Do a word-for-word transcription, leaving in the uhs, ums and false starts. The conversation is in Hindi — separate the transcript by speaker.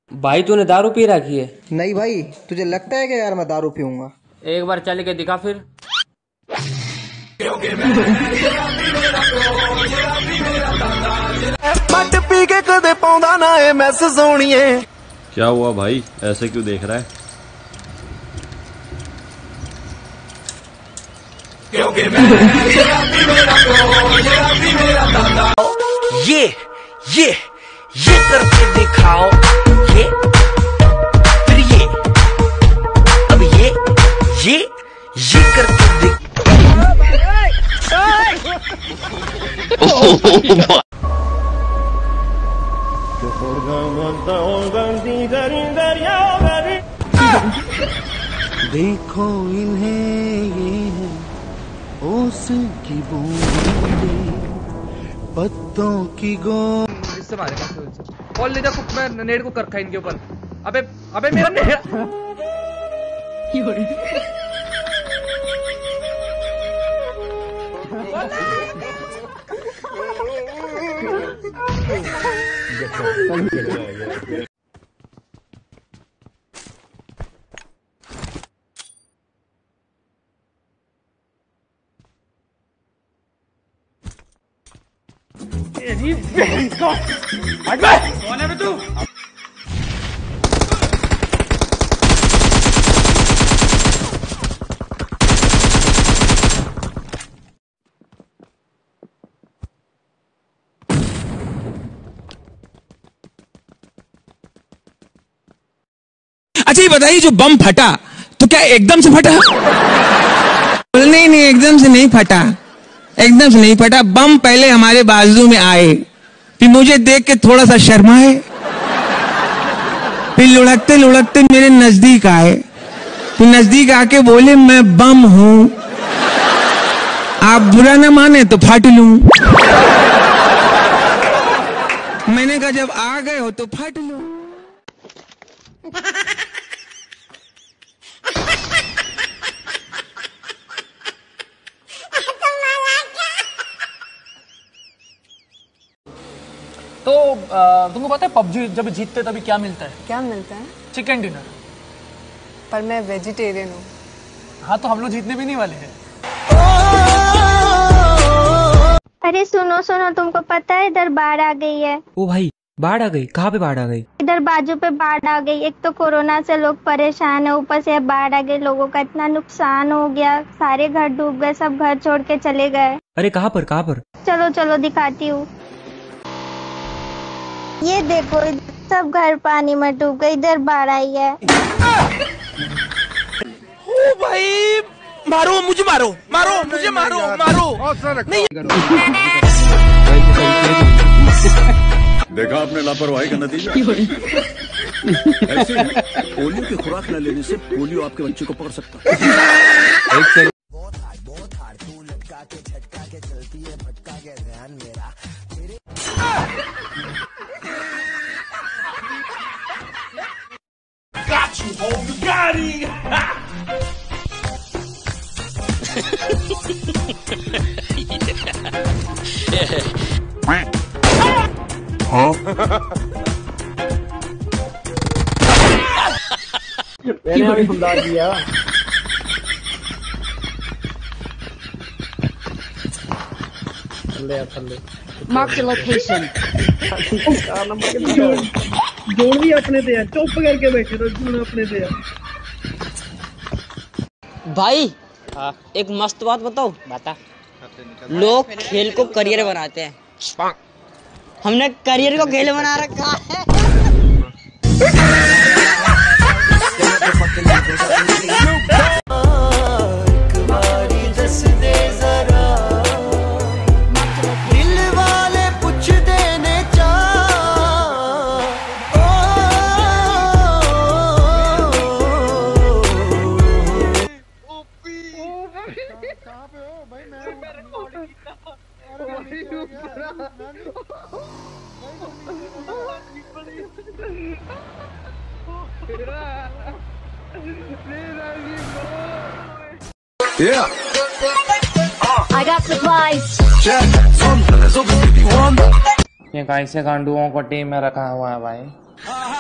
Speaker 1: भाई तूने दारू पी रखी है?
Speaker 2: नहीं भाई, तुझे लगता है कि यार मैं दारू पीऊंगा?
Speaker 1: एक बार चल के दिखा फिर।
Speaker 3: पट पी के कदे पाउंदा ना ए मैस सोनिए।
Speaker 4: क्या हुआ भाई, ऐसे क्यों देख रहा है?
Speaker 3: ये ये ये करके दिखाओ, ये फिर ये, अब ये ये ये करके दिखाओ। देखो इन्हें, ये है ओस की बूंदे, पत्तों की गो।
Speaker 5: इससे मारे कॉल ले जा, मैं नेट को कर रखा इनके ऊपर। अबे अबे मेरा नेट कौन है तू?
Speaker 6: अच्छा ये बताइए, जो बम फटा तो क्या एकदम से फटा? नहीं नहीं, एकदम से नहीं फटा, एकदम से नहीं फटा। बम पहले हमारे बाजू में आए, फिर मुझे देख के थोड़ा सा शर्माए, फिर लुढ़कते लुढ़कते मेरे नजदीक आए, फिर नजदीक आके बोले मैं बम हूं, आप बुरा ना माने तो फट लूं। मैंने कहा जब आ गए हो तो फट लो।
Speaker 5: तो आ, तुमको पता है पबजी जब जीतते तभी क्या मिलता है?
Speaker 7: क्या मिलता है?
Speaker 5: Chicken dinner.
Speaker 7: पर मैं वेजिटेरियन हूँ।
Speaker 5: हाँ तो हम लोग जीतने भी नहीं वाले हैं।
Speaker 8: अरे सुनो सुनो, तुमको पता है इधर बाढ़ आ गई है।
Speaker 1: ओ भाई, बाढ़ आ गई? कहाँ पे बाढ़ आ गई?
Speaker 8: इधर बाजू पे बाढ़ आ गई। एक तो कोरोना से लोग परेशान है, ऊपर से बाढ़ आ गई, लोगों का इतना नुकसान हो गया, सारे घर डूब गए, सब घर छोड़ के चले गए।
Speaker 1: अरे कहाँ पर कहाँ पर?
Speaker 8: चलो चलो दिखाती हूँ। ये देखो, सब घर पानी में डूब गए, इधर बाढ़ आई है।
Speaker 3: ओ भाई, मारो मुझे, मारो मारो मुझे, मारो मारो नहीं।
Speaker 4: देखा आपने लापरवाही का नतीजा। ऐसे पोलियो की खुराक न लेने से पोलियो आपके बच्चे को पकड़ सकता है।
Speaker 3: Got you, home, you got it.
Speaker 4: हाँ?
Speaker 2: मैंने अभी समझा दिया।
Speaker 7: Mark the location.
Speaker 2: जोड़ भी अपने थे यार, चुप करके बैठे तो जोड़ अपने थे यार।
Speaker 9: भाई एक मस्त बात बताओ। बता। लोग खेल को करियर बनाते हैं, हमने करियर को खेल बना रखा है।
Speaker 3: कहाँ पे हो भाई? मैं
Speaker 4: Yeah.
Speaker 8: I got supplies.
Speaker 1: ये कैसे गांडुओं को टीम में रखा हुआ है भाई?